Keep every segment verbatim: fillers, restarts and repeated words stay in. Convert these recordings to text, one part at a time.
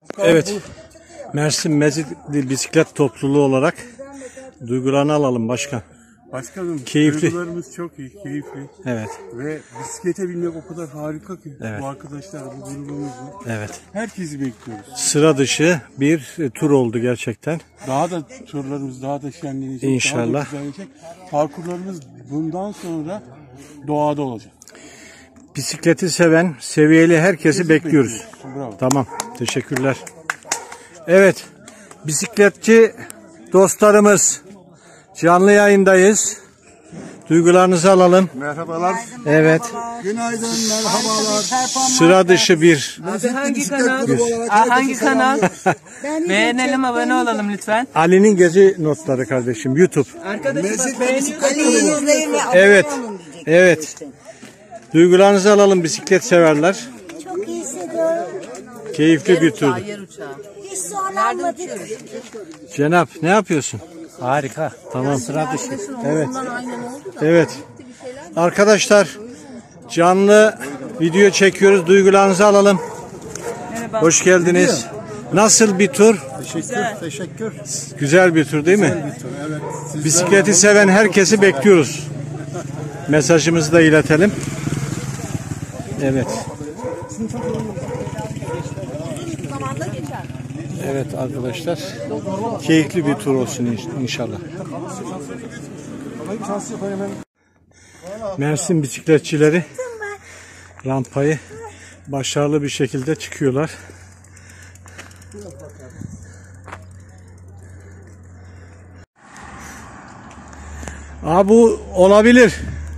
Evet, Mersin Mezitli Bisiklet Topluluğu olarak duygularını alalım başkan. Başkanım, keyifli. Duygularımız çok iyi, keyifli. Evet. Ve bisiklete binmek o kadar harika ki. Evet. Bu arkadaşlar, bu grubumuzla. Evet. Herkesi bekliyoruz. Sıra dışı bir tur oldu gerçekten. Daha da turlarımız daha da şenlenecek. İnşallah. Daha da güzelleşecek. Parkurlarımız bundan sonra doğada olacak. Bisikleti seven, seviyeli herkesi bekliyoruz. Bravo. Tamam, teşekkürler. Evet, bisikletçi dostlarımız, canlı yayındayız. Duygularınızı alalım. Merhabalar. Evet. Günaydın, merhabalar. Sıra dışı bir. Abi hangi kanal? Aa, hangi kanal? Beğenelim, abone olalım lütfen. Ali'nin gezi notları kardeşim, YouTube. Arkadaşım bak beğeniyorsunuz. Evet, evet. Duygularınızı alalım bisiklet severler. Çok iyi hissediyorum. Keyifli bir tur. Yer uçağı. Hiç zorlanmadık. Cenap, ne yapıyorsun? Harika. Tamam. Sıra dışı. Evet. Evet. Arkadaşlar, canlı video çekiyoruz. Duygularınızı alalım. Merhaba. Hoş geldiniz. Nasıl bir tur? Teşekkür. Teşekkür. Güzel bir tur değil mi? Evet. Bisikleti seven herkesi bekliyoruz. Mesajımızı da iletelim. Evet. Evet arkadaşlar. Keyifli bir tur olsun inşallah. Mersin bisikletçileri rampayı başarılı bir şekilde çıkıyorlar. Aa, bu olabilir.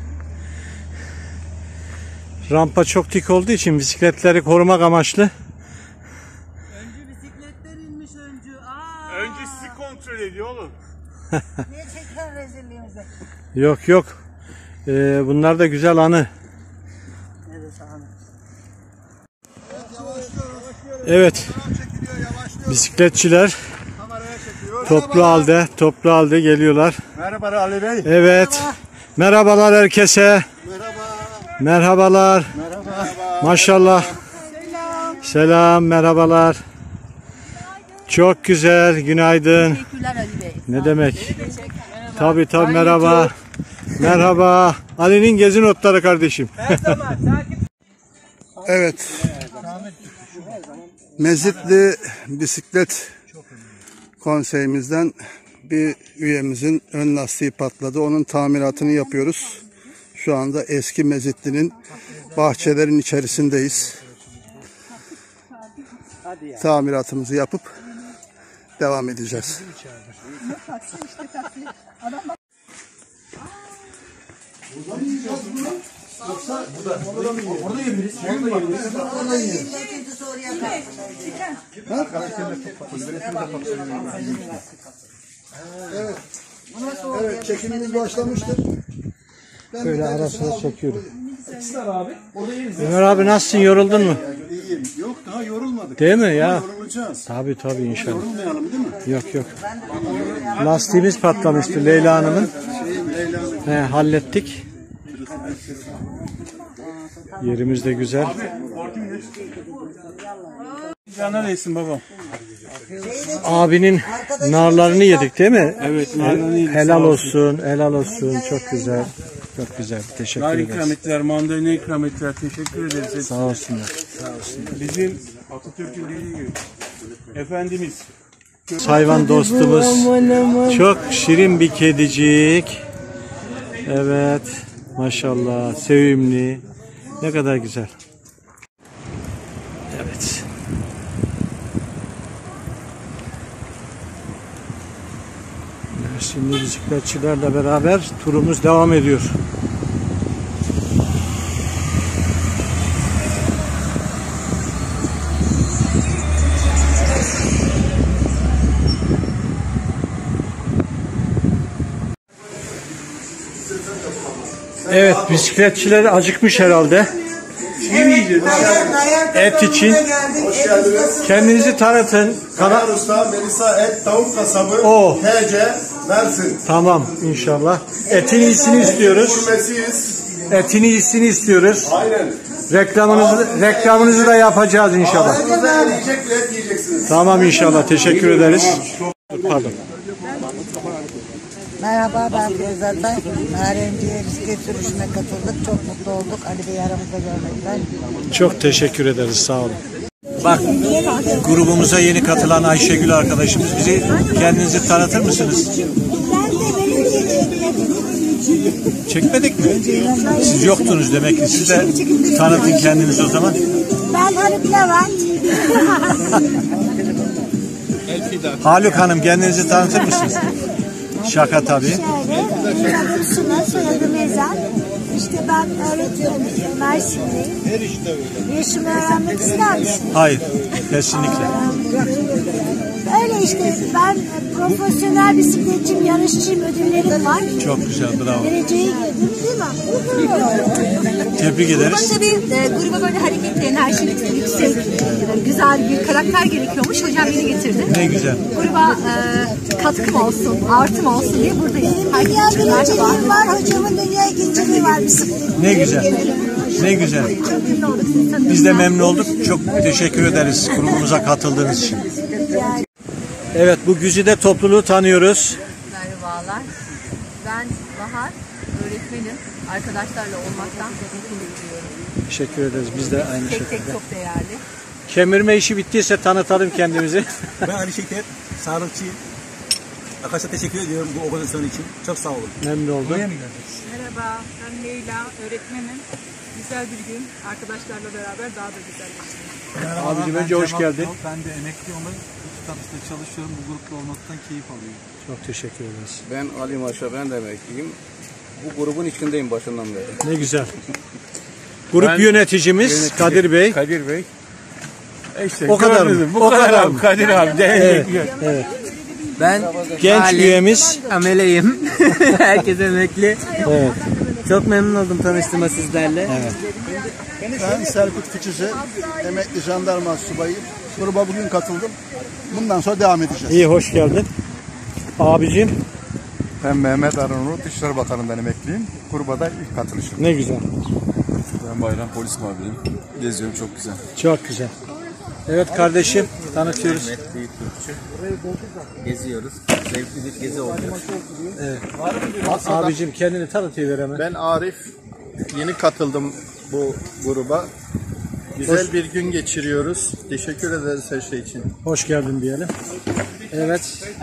Rampa çok dik olduğu için bisikletleri korumak amaçlı. Öncü bisikletler inmiş öncü. Aa. Önce sizi kontrol ediyor oğlum. Niye çekiyorsun rezilliğimizi? Yok yok. Ee, bunlar da güzel anı. Evet. Bisikletçiler toplu halde, toplu halde geliyorlar. Merhaba Ali Bey. Evet. Merhabalar herkese. Merhabalar. Maşallah. Selam, merhabalar. Çok güzel, günaydın. Teşekkürler Ali Bey. Ne demek? Tabii tabii, merhaba. Merhaba. Ali'nin gezi notları kardeşim. Evet. Mezitli Bisiklet Konseyimizden bir üyemizin ön lastiği patladı. Onun tamiratını yapıyoruz. Şu anda eski Mezitli'nin bahçelerin içerisindeyiz. Tamiratımızı yapıp devam edeceğiz. Evet. Evet, çekimimiz başlamıştır. Böyle ara sıra çekiyorum. Ömer abi nasılsın? Yoruldun mu? İyiyim. Yok, daha yorulmadık. Değil mi ya? Yorulacağız. Tabii tabii inşallah. Yorulmayalım değil mi? Yok yok. Lastiğimiz patlamıştı Leyla Hanım'ın. He, hallettik. Yerimiz de güzel. Canlar değsin babam. Abinin narlarını yedik değil mi? Evet, narlarını yedik. Helal Sağ olsun. olsun, helal olsun. Çok güzel. Çok güzel. Teşekkür Nar ederiz. ikram ettiler, mandalina ikram ettiler. Teşekkür ederiz. Sağ olsunlar. Sağ olsunlar. Bizim Atatürk'ün dediği gibi. Efendimiz. Hayvan dostumuz. Çok şirin bir kedicik. Evet. Maşallah. Sevimli. Ne kadar güzel. Evet. Şimdi bisikletçilerle beraber turumuz devam ediyor. Evet, bisikletçiler acıkmış herhalde. Et için. Kendinizi tanıtın. Kanar Usta, Melisa Et, Tavuk Kasabı, O. T C, Mersin. Tamam inşallah. Etin iyisini istiyoruz. Gurmesiyiz. etini iyisini istiyoruz. Aynen. Reklamınızı reklamınızı da yapacağız inşallah. Ağzınızda yiyecek ve et yiyeceksiniz. Tamam inşallah. Teşekkür ederiz. Pardon. Merhaba, ben Firuze Atay. Narenciye bisiklet sürüşüne katıldık. Çok mutlu olduk Ali Bey'i aramızda görmekten. Çok teşekkür ederiz. Sağ olun. Bak, grubumuza yeni katılan Ayşegül arkadaşımız, bizi kendinizi tanıtır mısınız? Çekmedik mi? Siz yoktunuz demek ki. Siz de tanıtın kendinizi o zaman. Ben Haluk Levent. Haluk Hanım, kendinizi tanıtır mısınız? Şaka tabii. Şöyle, adım Suna, soyadım Ezel. İşte ben öğretiyorum, Mersin'deyim. Yaşımı öğrenmek ister misin? Hayır, kesinlikle. Öyle işte, ben profesyonel bisikletçiyim, yarışçıyım, ödüllerim var. Çok güzel, bravo. Dereceye girdim, değil mi? Tebrik ederiz. Tabii e, gruba böyle hareketli, enerjik, yüksek, e, güzel bir karakter gerekiyormuş. Hocam beni getirdi. Ne güzel. Gruba e, katkım olsun, artım olsun diye buradayım. Benim dünya birinciliğim var, hocamın dünya ikinciliği var bisiklet. Ne güzel. Ne güzel. Çok memnun olduk sizi tanıdığımdan. Biz de memnun olduk. Çok teşekkür ederiz grubumuza katıldığınız için. Evet, bu güzide topluluğu tanıyoruz. Merhabalar. Ben Bahar, öğretmenim. Arkadaşlarla olmaktan mutluluk duyuyorum. Teşekkür ederiz. Biz de aynı Tek tek şekilde. çok değerli. Kemirme işi bittiyse tanıtalım kendimizi. Ben Ali Şeker, sağlıkçıyım. Arkadaşlar teşekkür ediyorum bu organizasyon için. Çok sağ olun. Memnun oldum. Merhaba, ben Leyla, öğretmenim. Güzel bir gün, arkadaşlarla beraber daha da güzelleşti. Abicim önce hoş geldin. Ben de emekli olmak, kitapta çalışıyorum. Bu grupla olmaktan keyif alıyorum. Çok teşekkür ederiz. Ben Ali Maşa, ben de emekliyim. Bu grubun içindeyim başından beri. Ne güzel. Grup Ben yöneticimiz yönetici Kadir Bey. Kadir Bey. İşte O kadar mı? bu O kadar, kadar abi, mı? Kadir abi. De Evet, evet. Ben Genç Ali, üyemiz. ameleyim. Herkes emekli. Evet. Çok memnun oldum tanıştığıma sizlerle. Evet. Ben Serkut Fıçısı, emekli jandarma subayıyım. Gruba bugün katıldım. Bundan sonra devam edeceğiz. İyi, hoş geldin. Abicim. Ben Mehmet Arınur, Dışişleri Bakanı'ndan emekliyim. Gruba da ilk katılışım. Ne güzel. Ben Bayram polis maviyim. Geziyorum, çok güzel. Çok güzel. Evet kardeşim, tanıtıyoruz. Geziyoruz. Zevkli bir gezi oluyor. Evet. Abicim kendini tanıtıver hemen. Ben Arif. Yeni katıldım bu gruba. Güzel Hoş- bir gün geçiriyoruz. Teşekkür ederiz her şey için. Hoş geldin diyelim. Evet.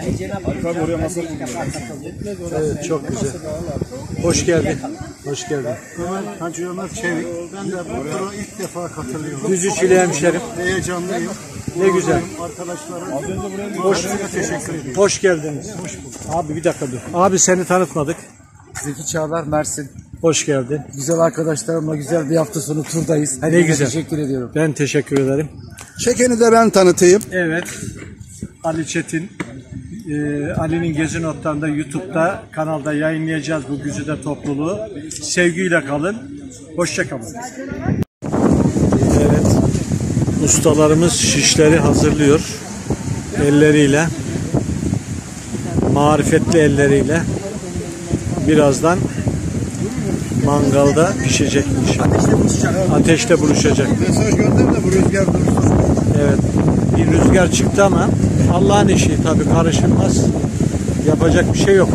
Evet, çok güzel. Hoş geldin. Hoş geldin. Ben Hacı Ömer Çevik. Ben de bu tura ilk defa katılıyorum. Düzüçülü hemşerim. Heyecanlıyım. Ne güzel. Arkadaşlarım. Hoş, Teşekkür ederim. hoş geldiniz. Hoş bulduk. Abi bir dakika dur. Abi seni tanıtmadık. Zeki Çağlar, Mersin. Hoş geldin. Güzel arkadaşlarımla güzel bir hafta sonu turdayız. Ne güzel. Teşekkür ediyorum. Ben teşekkür ederim. Çekeni de ben tanıtayım. Evet. Ali Çetin. Ee, Ali'nin Gezi Notları'nda YouTube'da kanalda yayınlayacağız bu güzide topluluğu. Sevgiyle kalın. Hoşça kalın. Evet. Ustalarımız şişleri hazırlıyor. Elleriyle. Marifetli elleriyle. Birazdan mangalda pişecek inşallah. Ateşte buluşacak. Mesaj gönder de bu rüzgar dursun. Evet. Bir rüzgar çıktı ama Allah'ın işi tabii, karışılmaz. Yapacak bir şey yok.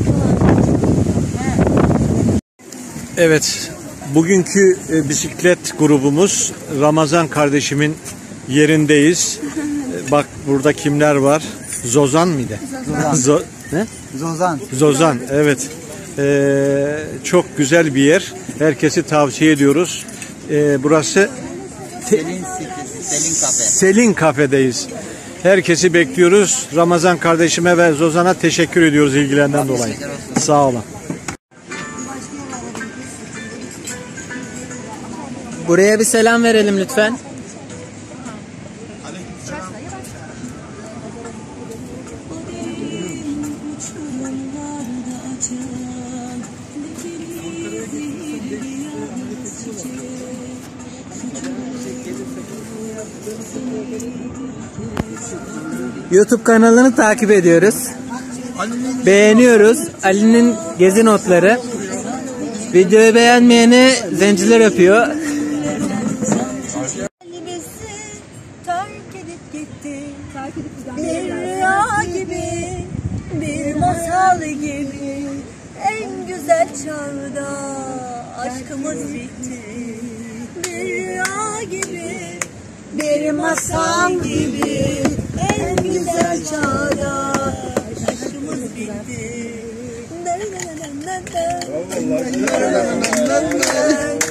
Evet. Bugünkü e, bisiklet grubumuz Ramazan kardeşimin yerindeyiz. E, bak burada kimler var? Zozan mıydı? Zozan. ne? Zozan. Zozan, evet. Ee, çok güzel bir yer. Herkesi tavsiye ediyoruz. Ee, burası Selin, Selin Kafe. Selin Kafe'deyiz. Herkesi bekliyoruz. Ramazan kardeşime ve Zozan'a teşekkür ediyoruz ilgilerinden dolayı. Sağ olun. Buraya bir selam verelim lütfen. YouTube kanalını takip ediyoruz. Beğeniyoruz. Ali'nin gezi notları. Videoyu beğenmeyeni zenciler yapıyor. Terk edip gitti. Bir rüya gibi, bir masal gibi. En güzel çağda aşkımız bitti. Bir rüya gibi, bir masal gibi. En güzel çağda aşkımız bitti.